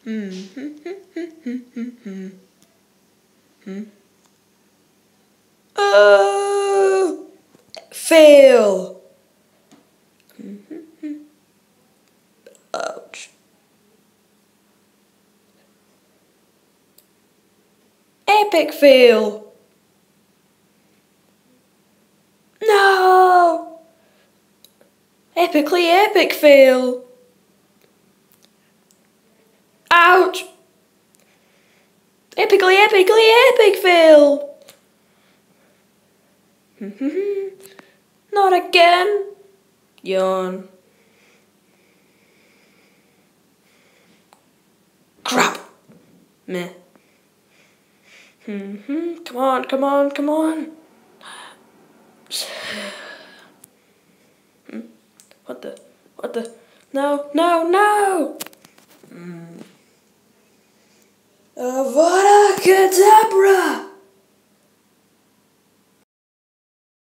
Oh, fail. Ouch. Epic fail. No. Epically epic fail. Ouch. Epically epic fail. Not again. Yawn. Crap. Meh. Come on, come on, come on. What the? No, no, no! Avada Kedavra!